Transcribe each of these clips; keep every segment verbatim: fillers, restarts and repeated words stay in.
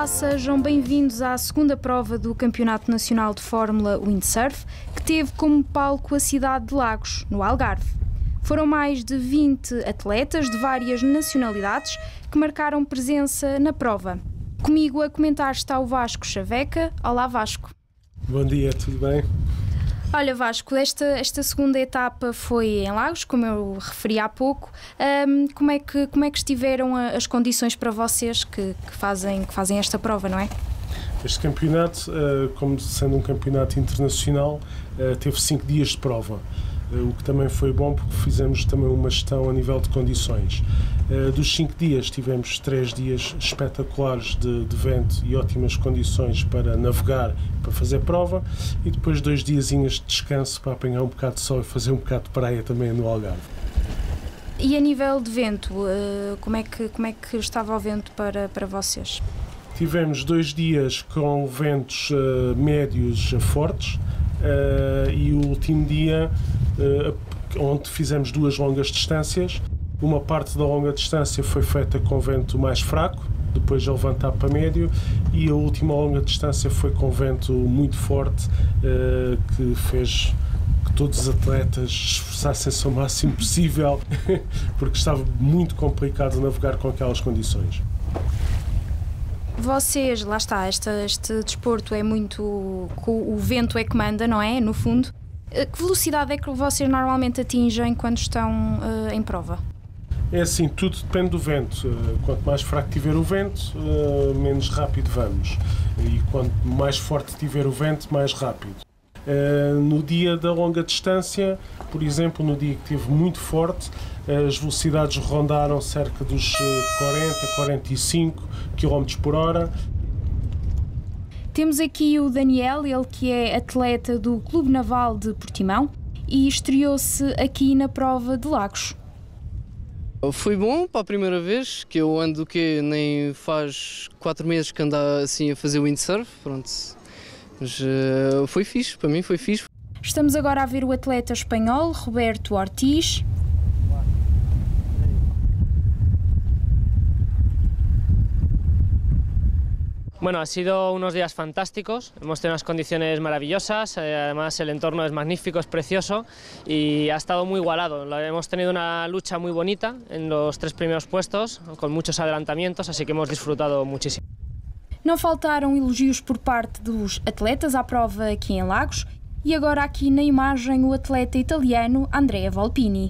Olá, sejam bem-vindos à segunda prova do Campeonato Nacional de Fórmula Windsurf, que teve como palco a cidade de Lagos, no Algarve. Foram mais de vinte atletas de várias nacionalidades que marcaram presença na prova. Comigo a comentar está o Vasco Chaveca. Olá, Vasco. Bom dia, tudo bem? Olha, Vasco, esta, esta segunda etapa foi em Lagos, como eu referi há pouco. Um, como, é que, como é que estiveram as condições para vocês que, que, fazem, que fazem esta prova, não é? Este campeonato, como sendo um campeonato internacional, teve cinco dias de prova, o que também foi bom porque fizemos também uma gestão a nível de condições. Dos cinco dias tivemos três dias espetaculares de, de vento e ótimas condições para navegar, para fazer prova, e depois dois diazinhos de descanso para apanhar um bocado de sol e fazer um bocado de praia também no Algarve. E a nível de vento, como é que, como é que estava o vento para, para vocês? Tivemos dois dias com ventos uh, médios a fortes uh, e o último dia uh, onde fizemos duas longas distâncias. Uma parte da longa distância foi feita com vento mais fraco, depois a levantar para médio, e a última longa distância foi com vento muito forte, uh, que fez que todos os atletas esforçassem-se ao máximo possível, porque estava muito complicado navegar com aquelas condições. Vocês, lá está, este, este desporto é muito... o vento é que manda, não é? No fundo. Que velocidade é que vocês normalmente atingem quando estão uh, em prova? É assim, tudo depende do vento. Quanto mais fraco tiver o vento, uh, menos rápido vamos. E quanto mais forte tiver o vento, mais rápido. Uh, no dia da longa distância, por exemplo, no dia que esteve muito forte, as velocidades rondaram cerca dos quarenta, quarenta e cinco quilómetros por hora. Temos aqui o Daniel, ele que é atleta do Clube Naval de Portimão e estreou-se aqui na prova de Lagos. Foi bom para a primeira vez, que eu ando que nem faz quatro meses que ando assim a fazer windsurf, pronto. Mas uh, foi fixe, para mim foi fixe. Estamos agora a ver o atleta espanhol Roberto Ortiz. Bueno, ha sido unos días fantásticos, hemos tenido unas condiciones maravillosas, eh, además el entorno es magnífico, es precioso y ha estado muy igualado. Hemos tenido una lucha muy bonita en los tres primeros puestos, con muchos adelantamientos, así que hemos disfrutado muchísimo. Não faltaram elogios por parte dos atletas à prova aqui em Lagos e agora aqui na imagem o atleta italiano Andrea Volpini.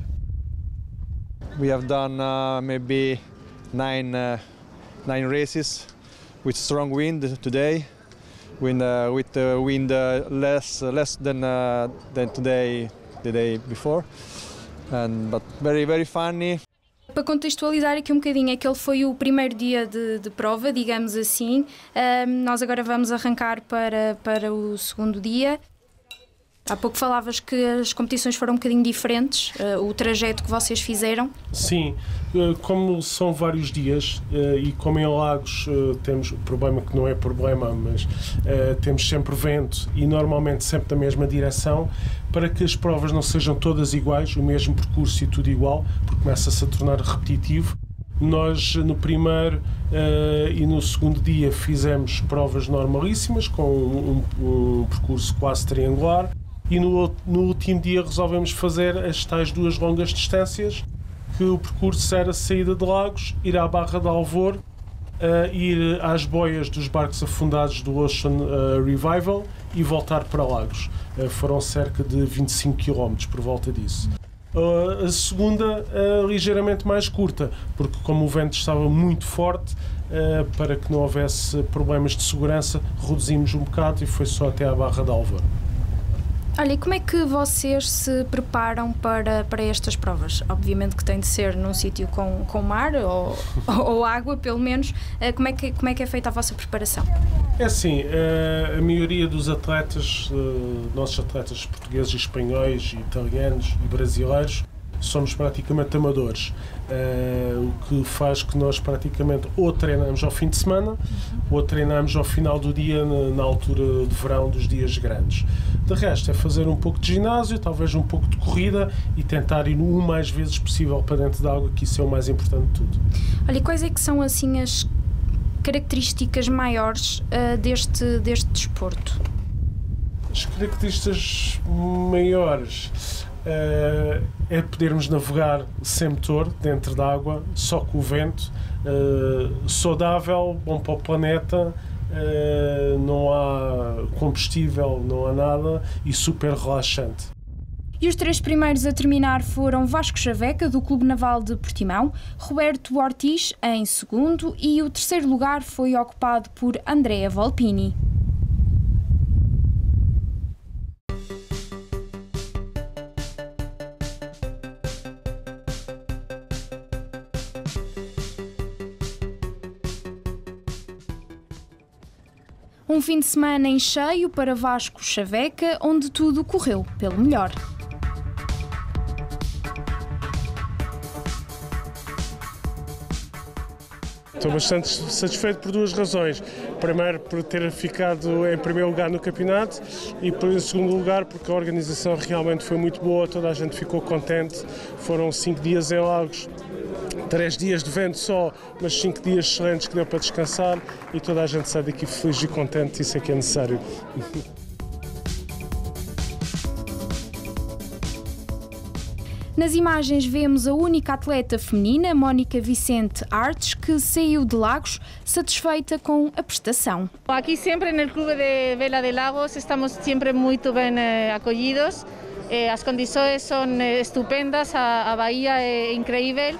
We have done uh, maybe nine, uh, nine races with strong wind today, with, uh, with uh, wind uh, less uh, less than uh, than today, the day before, and but very very funny. Para contextualizar aqui um bocadinho, aquele foi o primeiro dia de, de prova, digamos assim. Um, nós agora vamos arrancar para, para o segundo dia. Há pouco falavas que as competições foram um bocadinho diferentes, uh, o trajeto que vocês fizeram. Sim, uh, como são vários dias uh, e como em Lagos uh, temos o problema que não é problema, mas uh, temos sempre vento e normalmente sempre na mesma direção, para que as provas não sejam todas iguais, o mesmo percurso e tudo igual, porque começa-se a tornar repetitivo. Nós no primeiro uh, e no segundo dia fizemos provas normalíssimas, com um, um, um percurso quase triangular. E no, no último dia resolvemos fazer as tais duas longas distâncias, que o percurso era saída de Lagos, ir à Barra de Alvor, uh, ir às boias dos barcos afundados do Ocean uh, Revival e voltar para Lagos. Uh, foram cerca de vinte e cinco quilómetros por volta disso. Uh, a segunda, uh, ligeiramente mais curta, porque como o vento estava muito forte, uh, para que não houvesse problemas de segurança, reduzimos um bocado e foi só até à Barra de Alvor. Olha, e como é que vocês se preparam para, para estas provas? Obviamente que tem de ser num sítio com, com mar ou, ou água, pelo menos. Como é, que, como é que é feita a vossa preparação? É assim, a maioria dos atletas, nossos atletas portugueses, espanhóis, italianos e brasileiros, somos praticamente amadores, uh, o que faz que nós praticamente ou treinamos ao fim de semana ou treinamos ao final do dia na, na altura de verão dos dias grandes. De resto é fazer um pouco de ginásio, talvez um pouco de corrida e tentar ir o mais vezes possível para dentro da água, que isso é o mais importante de tudo. Olha, e quais é que são assim as características maiores uh, deste, deste desporto? As características maiores uh, é podermos navegar sem motor, dentro d'água, só com o vento, uh, saudável, bom para o planeta, uh, não há combustível, não há nada e super relaxante. E os três primeiros a terminar foram Vasco Chaveca, do Clube Naval de Portimão, Roberto Ortiz, em segundo, e o terceiro lugar foi ocupado por Andrea Volpini. Um fim de semana em cheio para Vasco Chaveca, onde tudo correu pelo melhor. Estou bastante satisfeito por duas razões. Primeiro, por ter ficado em primeiro lugar no campeonato e, em segundo lugar, porque a organização realmente foi muito boa, toda a gente ficou contente. Foram cinco dias em Lagos, três dias de vento só, mas cinco dias excelentes que deu para descansar e toda a gente sai daqui feliz e contente, isso é que é necessário. Nas imagens vemos a única atleta feminina, Mónica Vicente Artes, que saiu de Lagos satisfeita com a prestação. Aqui sempre no Clube de Vela de Lagos estamos sempre muito bem acolhidos, as condições são estupendas, a Bahia é incrível.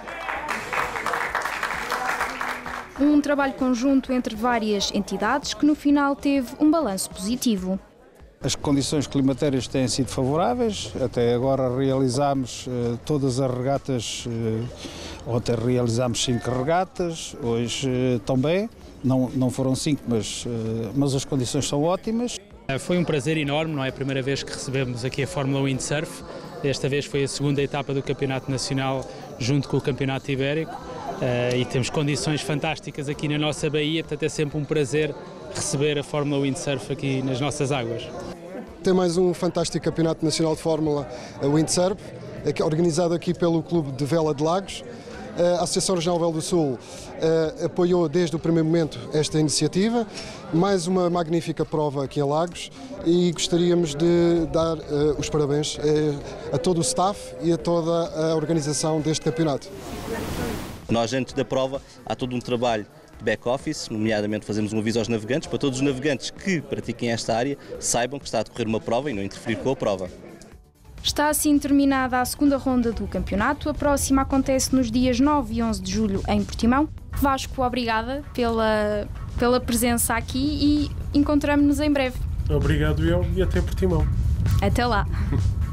Um trabalho conjunto entre várias entidades que no final teve um balanço positivo. As condições climatéricas têm sido favoráveis, até agora realizámos uh, todas as regatas, uh, ontem realizámos cinco regatas, hoje uh, também, não, não foram cinco, mas, uh, mas as condições são ótimas. Foi um prazer enorme, não é a primeira vez que recebemos aqui a Fórmula Windsurf, desta vez foi a segunda etapa do Campeonato Nacional junto com o Campeonato Ibérico uh, e temos condições fantásticas aqui na nossa baía, portanto é sempre um prazer receber a Fórmula Windsurf aqui nas nossas águas. Tem mais um fantástico Campeonato Nacional de Fórmula Windsurf, organizado aqui pelo Clube de Vela de Lagos. A Associação Regional Vel do Sul uh, apoiou desde o primeiro momento esta iniciativa, mais uma magnífica prova aqui em Lagos e gostaríamos de dar uh, os parabéns uh, a todo o staff e a toda a organização deste campeonato. Nós, antes da prova, há todo um trabalho de back-office, nomeadamente fazemos um aviso aos navegantes, para todos os navegantes que pratiquem esta área saibam que está a decorrer uma prova e não interferir com a prova. Está assim terminada a segunda ronda do campeonato. A próxima acontece nos dias nove e onze de julho em Portimão. Vasco, obrigada pela, pela presença aqui e encontramos-nos em breve. Obrigado eu e até Portimão. Até lá.